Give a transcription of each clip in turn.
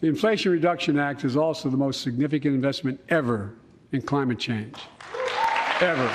The Inflation Reduction Act is also the most significant investment ever in climate change. Ever.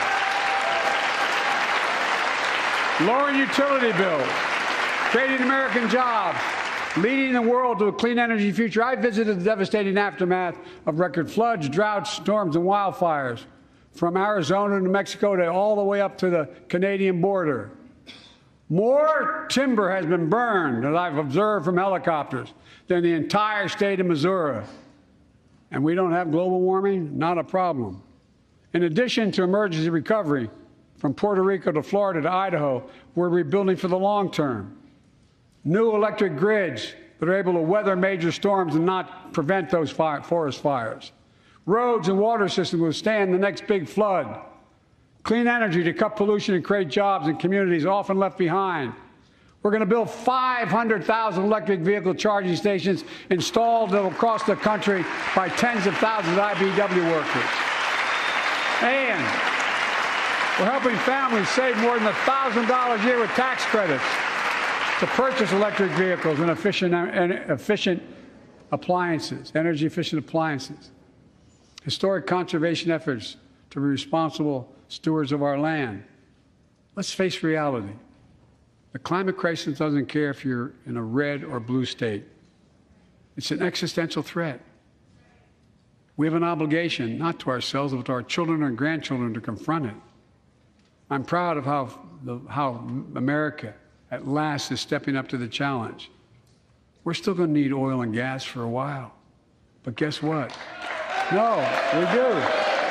Lowering utility bills, creating American jobs, leading the world to a clean energy future. I visited the devastating aftermath of record floods, droughts, storms, and wildfires from Arizona to Mexico to all the way up to the Canadian border. More timber has been burned, as I've observed from helicopters, than the entire state of Missouri. And we don't have global warming? Not a problem. In addition to emergency recovery, from Puerto Rico to Florida to Idaho, we're rebuilding for the long term. New electric grids that are able to weather major storms and not prevent those forest fires. Roads and water systems withstand the next big flood. Clean energy to cut pollution and create jobs in communities often left behind. We're going to build 500,000 electric vehicle charging stations installed across the country by tens of thousands of IBEW workers. And we're helping families save more than $1,000 a year with tax credits to purchase electric vehicles and efficient appliances, energy-efficient appliances. Historic conservation efforts to be responsible stewards of our land. Let's face reality. The climate crisis doesn't care if you're in a red or blue state. It's an existential threat. We have an obligation, not to ourselves, but to our children and grandchildren, to confront it. I'm proud of how America, at last, is stepping up to the challenge. We're still going to need oil and gas for a while. But guess what? No, we do.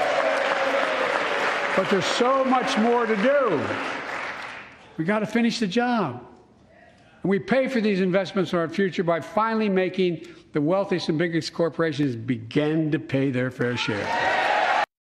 But there's so much more to do. We got to finish the job. And we pay for these investments in our future by finally making the wealthiest and biggest corporations begin to pay their fair share.